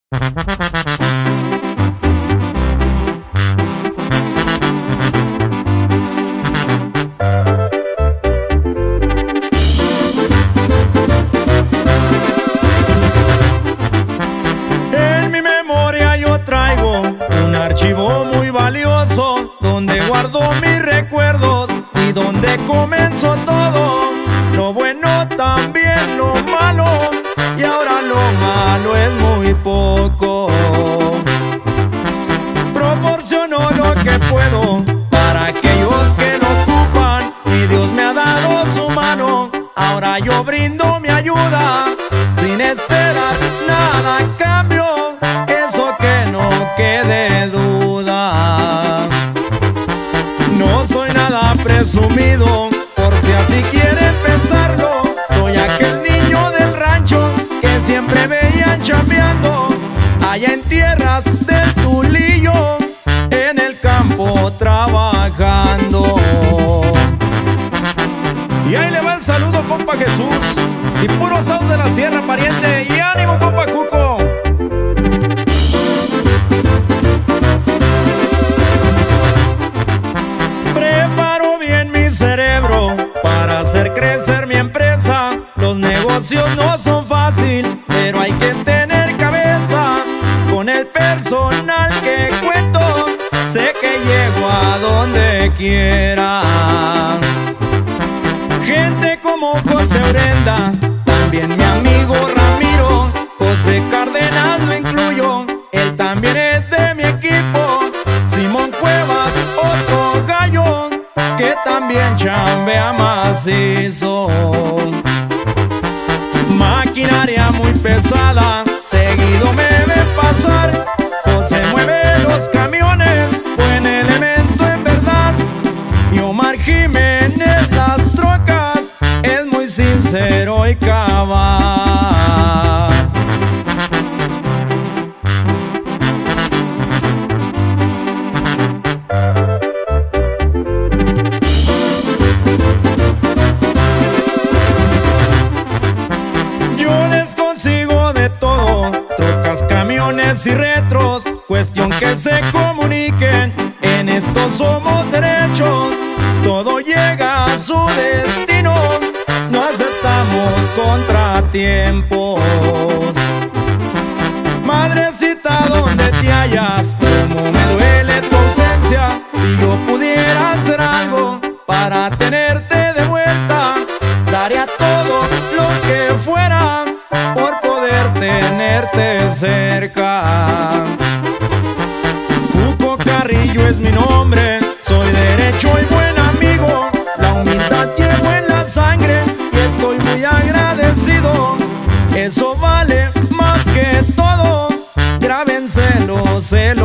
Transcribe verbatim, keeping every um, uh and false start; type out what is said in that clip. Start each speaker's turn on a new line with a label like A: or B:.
A: En mi memoria yo traigo un archivo muy valioso, donde guardo mis recuerdos y donde comenzó todo. Lo bueno, también lo malo, y ahora lo malo es muy poco. Proporciono lo que puedo para aquellos que lo ocupan, y Dios me ha dado su mano. Ahora yo brindo mi ayuda sin esperar nada a cambio, eso que no quede duda. No soy nada presumido, por si así quieren pensarlo. Soy aquel niño del rancho que siempre veían chambeando allá en tierras del Tulillo, en el campo trabajando.
B: Y ahí le va el saludo, compa Jesús, y puro sal de la sierra, pariente. Y ánimo, compa Cuco.
A: Preparo bien mi cerebro para hacer crecer mi empresa. Los negocios no son fácil, pero hay que tener cabeza. Con el personal que cuento, sé que llego a donde quiera. Gente como José Urenda, también mi amigo Ramiro, José Cárdenas lo incluyo, él también es de mi equipo. Simón Cuevas, otro gallo, que también chambea macizo. Maquinaria muy pesada, seguido me ve pasar. José mueve los camiones, buen elemento en verdad. Y Omar Jiménez las trocas, es muy sincero y cabal. Yo les consigo de todo, trocas, camiones y retros, cuestión que se comuniquen, en esto somos derechos. Todo llega a su destino, no aceptamos contratiempos. Madrecita, donde te hallas, cómo me duele tu ausencia. Si yo pudiera hacer algo para tenerte de vuelta, daría todo lo que fuera por poder tenerte cerca. Cuco Carrillo es mi nombre, soy derecho y buen amigo. La humildad llevo en la sangre y estoy muy agradecido. Eso vale más que todo, grábenselo, se